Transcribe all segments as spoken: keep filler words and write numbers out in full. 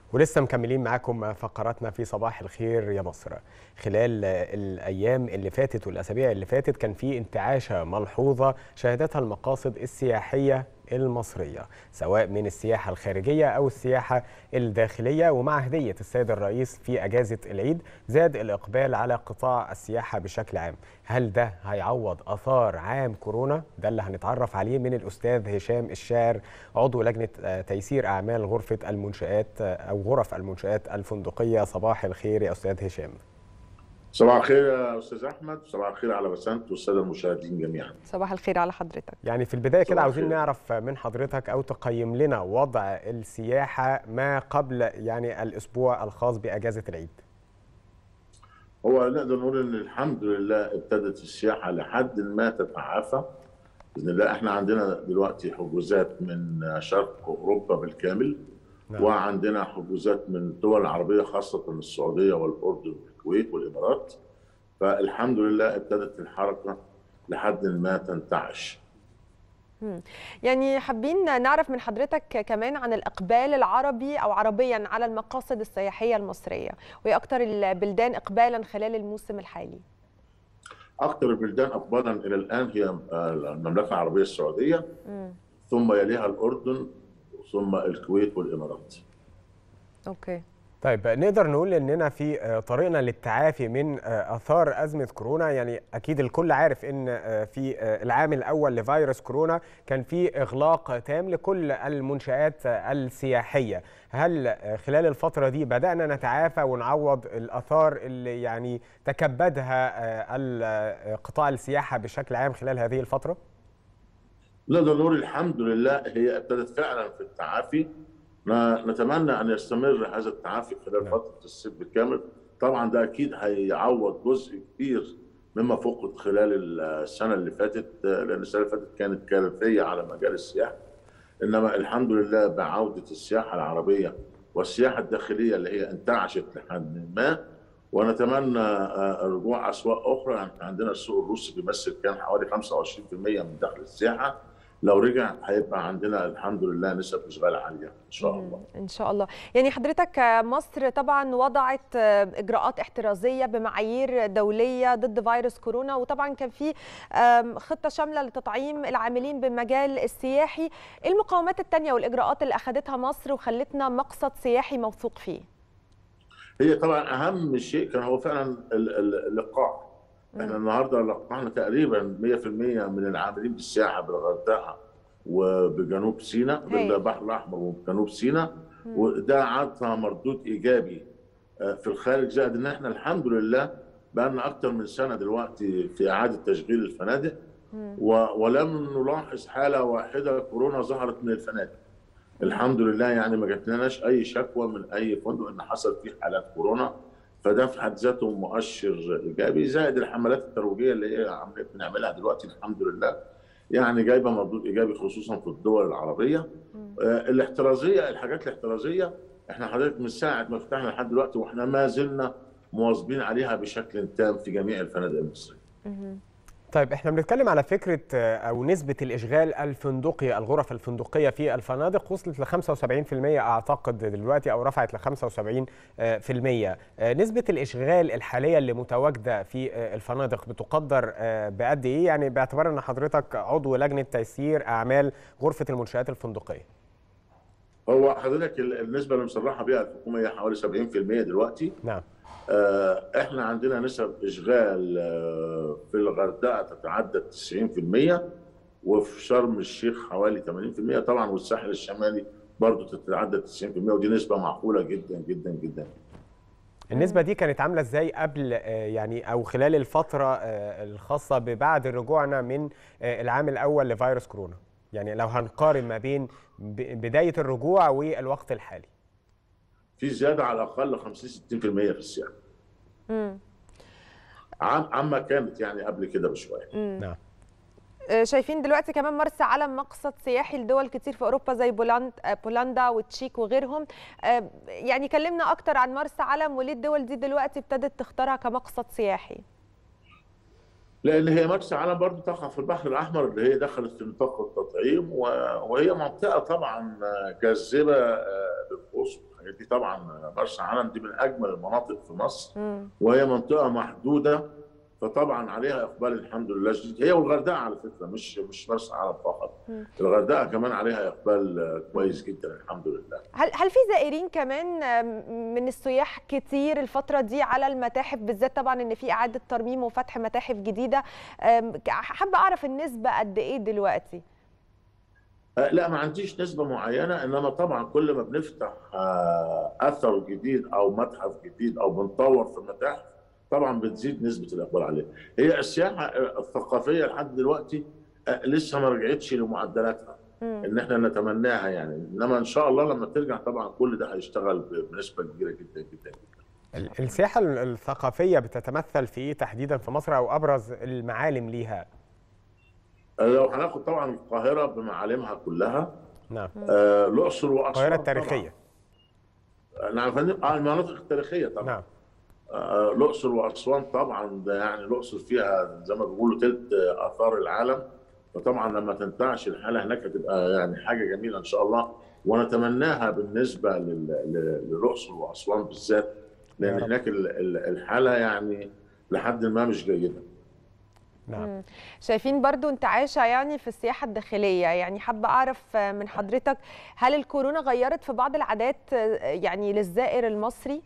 ولسه مكملين معاكم فقراتنا في صباح الخير يا مصر. خلال الأيام اللي فاتت والأسابيع اللي فاتت كان في انتعاشة ملحوظة شهدتها المقاصد السياحية المصرية، سواء من السياحة الخارجية أو السياحة الداخلية. ومع هدية السيد الرئيس في أجازة العيد زاد الإقبال على قطاع السياحة بشكل عام. هل ده هيعوض آثار عام كورونا؟ ده اللي هنتعرف عليه من الأستاذ هشام الشاعر، عضو لجنة تيسير أعمال غرفة المنشآت أو غرف المنشآت الفندقية. صباح الخير يا أستاذ هشام. صباح الخير يا استاذ احمد، صباح الخير على بسنت والساده المشاهدين جميعا. صباح الخير على حضرتك. يعني في البدايه كده عاوزين نعرف من حضرتك او تقيم لنا وضع السياحه ما قبل يعني الاسبوع الخاص باجازه العيد. هو نقدر نقول ان الحمد لله ابتدت السياحه لحد ما تتعافى باذن الله. احنا عندنا دلوقتي حجوزات من شرق اوروبا بالكامل. نعم. وعندنا حجوزات من الدول العربيه خاصه السعوديه والاردن والكويت والامارات. فالحمد لله ابتدت الحركه لحد ما تنتعش. يعني حابين نعرف من حضرتك كمان عن الإقبال العربي أو عربيا على المقاصد السياحية المصرية، وهي أكثر البلدان إقبالا خلال الموسم الحالي. أكثر البلدان إقبالا إلى الآن هي المملكة العربية السعودية، م. ثم يليها الأردن، ثم الكويت والإمارات. أوكي. طيب نقدر نقول اننا في طريقنا للتعافي من اثار ازمه كورونا. يعني اكيد الكل عارف ان في العام الاول لفيروس كورونا كان في اغلاق تام لكل المنشآت السياحيه. هل خلال الفتره دي بدانا نتعافى ونعوض الاثار اللي يعني تكبدها قطاع السياحه بشكل عام خلال هذه الفتره؟ نقدر نقول الحمد لله هي ابتدت فعلا في التعافي. نتمنى ان يستمر هذا التعافي خلال فتره الصيف بالكامل. طبعا ده اكيد هيعوض جزء كبير مما فقد خلال السنه اللي فاتت، لان السنه اللي فاتت كانت كارثيه على مجال السياحه. انما الحمد لله بعوده السياحه العربيه والسياحه الداخليه اللي هي انتعشت لحد ما، ونتمنى رجوع اسواق اخرى. عندنا السوق الروسي بيمثل كان حوالي خمسة وعشرين بالمئة من دخل السياحه، لو رجع هيبقى عندنا الحمد لله نسب اشغال عاليه ان شاء الله. ان شاء الله. يعني حضرتك مصر طبعا وضعت اجراءات احترازيه بمعايير دوليه ضد فيروس كورونا، وطبعا كان في خطه شامله لتطعيم العاملين بالمجال السياحي. ايه المقاومات الثانيه والاجراءات اللي اخذتها مصر وخلتنا مقصد سياحي موثوق فيه؟ هي طبعا اهم شيء كان هو فعلا اللقاح. احنا النهارده لقحنا تقريبا مئة بالمئة من العاملين بالسياحه بالغردقه وبجنوب سيناء بالبحر الاحمر وبجنوب سيناء، وده عطى مردود ايجابي في الخارج. زائد ان احنا الحمد لله بقى لنا اكثر من سنه دلوقتي في اعاده تشغيل الفنادق، ولم نلاحظ حاله واحده كورونا ظهرت من الفنادق. الحمد لله يعني ما جاتلناش اي شكوى من اي فندق ان حصل فيه حالات كورونا، فده في حد ذاته مؤشر ايجابي. زائد الحملات الترويجيه اللي هي عمليه بنعملها دلوقتي الحمد لله يعني جايبه مردود ايجابي خصوصا في الدول العربيه. آه الاحترازيه، الحاجات الاحترازيه احنا حضرتك من ساعه ما فتحنا لحد دلوقتي واحنا ما زلنا مواظبين عليها بشكل تام في جميع الفنادق المصريه. طيب احنا بنتكلم على فكره او نسبه الاشغال الفندقي، الغرف الفندقيه في الفنادق وصلت ل خمسة وسبعين بالمئة اعتقد دلوقتي، او رفعت ل خمسة وسبعين بالمئة. نسبه الاشغال الحاليه اللي متواجده في الفنادق بتقدر بقد ايه؟ يعني باعتبار ان حضرتك عضو لجنه تيسير اعمال غرفه المنشآت الفندقيه. هو حضرتك النسبه اللي مصرحه بها الحكومه هي حوالي سبعين بالمئة دلوقتي. نعم. احنا عندنا نسب اشغال في الغردقه تتعدى تسعين بالمئة، وفي شرم الشيخ حوالي ثمانين بالمئة طبعا، والساحل الشمالي برضه تتعدى تسعين بالمئة، ودي نسبه معقوله جدا جدا جدا. النسبه دي كانت عامله ازاي قبل يعني او خلال الفتره الخاصه ببعد رجوعنا من العام الاول لفيروس كورونا؟ يعني لو هنقارن ما بين بدايه الرجوع والوقت الحالي. في زياده على الاقل خمسين ستين بالمئة في السياحه. امم عم عما كانت يعني قبل كده بشويه. نعم. شايفين دلوقتي كمان مرسى علم مقصد سياحي لدول كتير في اوروبا زي بولندا والتشيك وغيرهم. يعني كلمنا اكتر عن مرسى علم وليه الدول دي دلوقتي ابتدت تختارها كمقصد سياحي؟ لان هي مرسى علم برضه تقع في البحر الاحمر اللي هي دخلت في نطاق التطعيم، وهي منطقه طبعا جاذبه للقوس دي طبعا مرسى علم دي من اجمل المناطق في مصر، وهي منطقه محدوده، فطبعا عليها اقبال الحمد لله شديد. هي والغردقه على فكره، مش مش مرسى علم فقط، الغردقه كمان عليها اقبال كويس جدا الحمد لله. هل هل في زائرين كمان من السياح كتير الفتره دي على المتاحف بالذات، طبعا ان في اعاده ترميم وفتح متاحف جديده، حابه اعرف النسبه قد ايه دلوقتي؟ لا ما عنديش نسبة معينة، إنما طبعا كل ما بنفتح أثر جديد أو متحف جديد أو بنطور في المتاحف طبعا بتزيد نسبة الإقبال عليه. هي السياحة الثقافية لحد دلوقتي لسه ما رجعتش لمعدلاتها إن إحنا نتمناها يعني، إنما إن شاء الله لما ترجع طبعا كل ده هيشتغل بنسبة كبيرة جدا جدا. السياحة الثقافية بتتمثل في إيه تحديدا في مصر أو أبرز المعالم ليها؟ لو هناخد طبعا القاهره بمعالمها كلها، نعم، آه الاقصر واسوان، القاهره التاريخيه، نعم فندم، اه المناطق التاريخيه طبعا، نعم، آه الاقصر واسوان طبعا، ده يعني الاقصر فيها زي ما بيقولوا ثلث اثار العالم، فطبعا لما تنتعش الحاله هناك هتبقى يعني حاجه جميله ان شاء الله، ونتمناها بالنسبه للاقصر واسوان بالذات، لان هناك الحاله يعني لحد ما مش جيده. نعم. شايفين برضو انتعاشة يعني في السياحة الداخلية، يعني حابة أعرف من حضرتك هل الكورونا غيرت في بعض العادات يعني للزائر المصري؟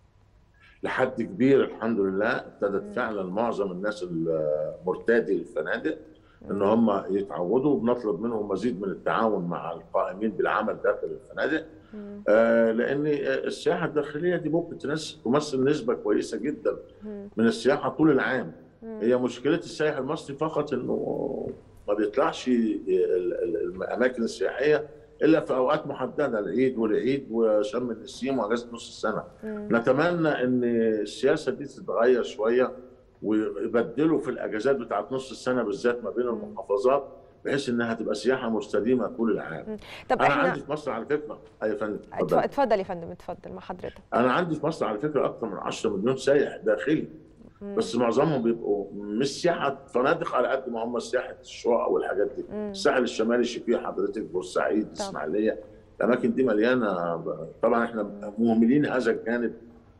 لحد كبير الحمد لله، ابتدت فعلا معظم الناس المرتادي الفنادق ان هم يتعودوا، وبنطلب منهم مزيد من التعاون مع القائمين بالعمل داخل الفنادق، آه لان السياحة الداخلية دي ممكن تمثل نسبة كويسة جدا من السياحة طول العام. هي مشكلة السائح المصري فقط انه ما بيطلعش الاماكن السياحية الا في اوقات محددة، العيد والعيد وشم النسيم واجازة نص السنة. نتمنى ان السياسة دي تتغير شوية ويبدلوا في الاجازات بتاعت نص السنة بالذات ما بين المحافظات، بحيث انها تبقى سياحة مستديمة طول العام. طب انا احنا عندي في مصر على فكرة، اي فندم اتفضل يا فندم، اتفضل مع حضرتك. انا عندي في مصر على فكرة اكثر من عشرة مليون سائح داخلي، بس معظمهم بيبقوا مش سياحه فنادق على قد ما هم سياحه الشقق والحاجات دي. مم. الساحل الشمالي شبيه حضرتك، بورسعيد، الاسماعيليه، الاماكن دي مليانه. طبعا احنا مهملين هذا الجانب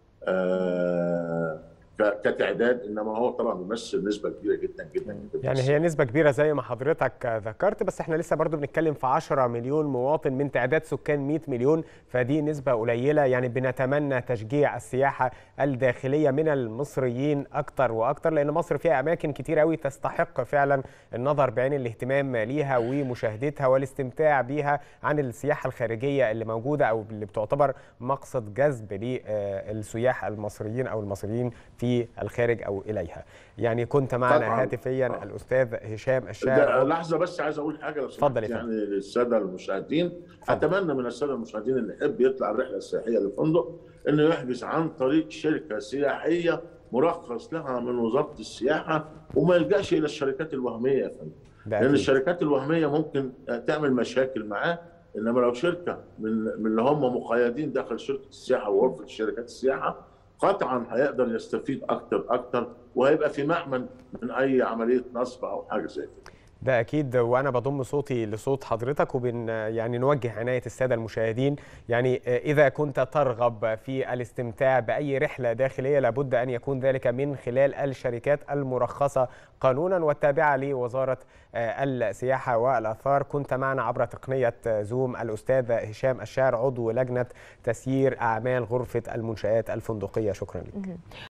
آه كتعداد، انما هو طبعا بيمثل نسبه كبيره جدا جدا جدا. يعني هي نسبه كبيره زي ما حضرتك ذكرت، بس احنا لسه برضو بنتكلم في عشرة مليون مواطن من تعداد سكان مئة مليون، فدي نسبه قليله. يعني بنتمنى تشجيع السياحه الداخليه من المصريين اكتر واكتر، لان مصر فيها اماكن كتير قوي تستحق فعلا النظر بعين الاهتمام ليها ومشاهدتها والاستمتاع بيها عن السياحه الخارجيه اللي موجوده او اللي بتعتبر مقصد جذب للسياح المصريين او المصريين في الخارج او اليها. يعني كنت معنا طبعاً. هاتفيا آه. الاستاذ هشام الشاعر. لحظه بس عايز اقول حاجه لو اتفضل يعني للساده المشاهدين. اتمنى من الساده المشاهدين اللي يحب يطلع الرحله السياحيه لفندق انه يحجز عن طريق شركه سياحيه مرخص لها من وزاره السياحه، وما يلجاش الى الشركات الوهميه يا فندم، لان الشركات الوهميه ممكن تعمل مشاكل معاه. انما لو شركه من من اللي هم مقيدين داخل شركه السياحه وغرفه شركات السياحه، قطعا هيقدر يستفيد اكتر اكتر، وهيبقى في مأمن من اي عمليه نصب او حاجه زي كده. ده اكيد، وانا بضم صوتي لصوت حضرتك، وبن يعني نوجه عنايه الساده المشاهدين. يعني اذا كنت ترغب في الاستمتاع باي رحله داخليه لابد ان يكون ذلك من خلال الشركات المرخصه قانونا والتابعه لوزاره السياحه والاثار. كنت معنا عبر تقنيه زوم الاستاذ هشام الشاعر، عضو لجنه تسيير اعمال غرفه المنشآت الفندقيه. شكرا لك.